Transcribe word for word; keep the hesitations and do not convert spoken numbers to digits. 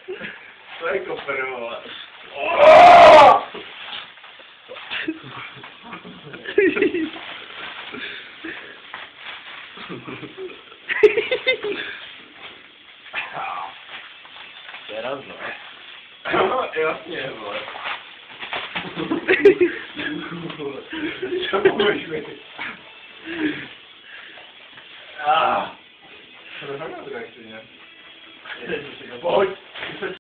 To je koper, vole. Teraz no. Jasně, vole. Co můžeš mi? Ah. Co to znamená, že to je? Pojď.